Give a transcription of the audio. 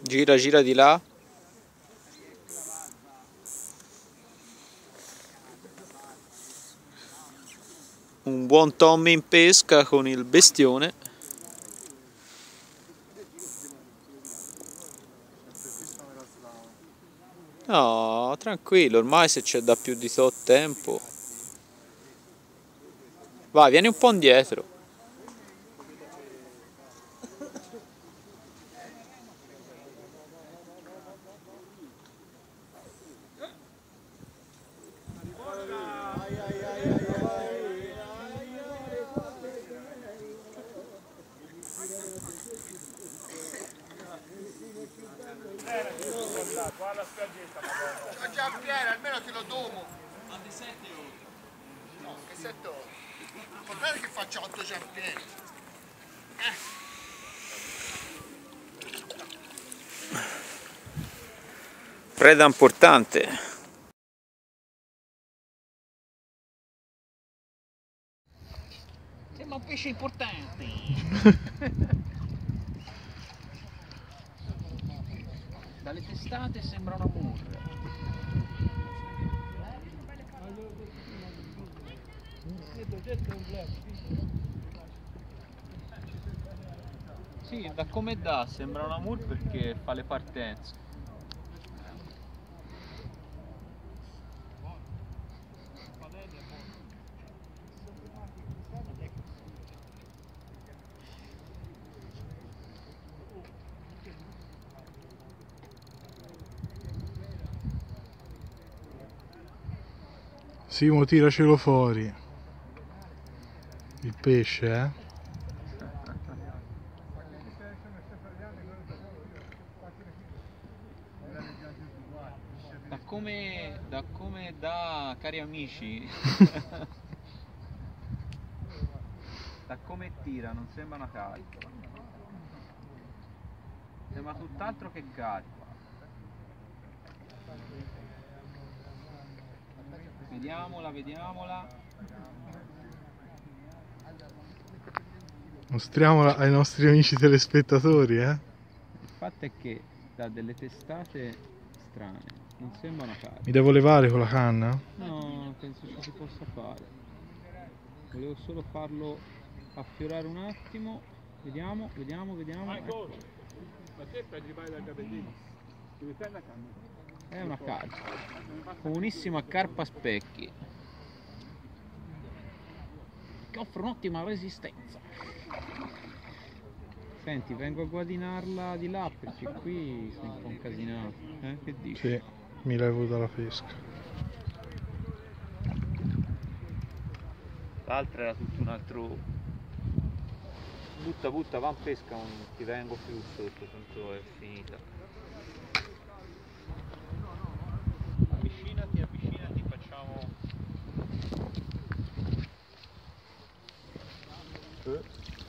Gira, gira di là. Un buon Tommy in pesca con il bestione. No, tranquillo, ormai se c'è da più di tot tempo. Vai, vieni un po' indietro. Guarda la spiaggetta, ma già piena, almeno te lo domo. Ma di 7 ore? No, che 7 ore? Guardate che faccio 8 giampieri. Preda importante. Sembra un pesce importante. Dalle testate sembra una murra. Sì, da come dà sembra una mur perché fa le partenze. Simo, tiracelo fuori. Il pesce, eh? Da come dà, cari amici, da come tira, non sembra una carpa. Sembra tutt'altro che carpa. Vediamola, vediamola. Mostriamola ai nostri amici telespettatori, eh? Il fatto è che dà delle testate strane, non sembra una carpa. Mi devo levare con la canna? No, penso ci si possa fare. Volevo solo farlo affiorare un attimo. Vediamo, vediamo, vediamo. Ecco. Ma te prendi vai dal capellino. Dove stai la canna? È una carpa. Comunissima carpa specchi. Che offre un'ottima resistenza. Senti, vengo a guadinarla di là perché qui sei un po' incasinato. Che dici? Sì, mi levo dalla pesca. L'altra era tutto un altro. Butta, butta, va in pesca, non ti vengo più sotto, tanto è finita. Avvicinati, facciamo.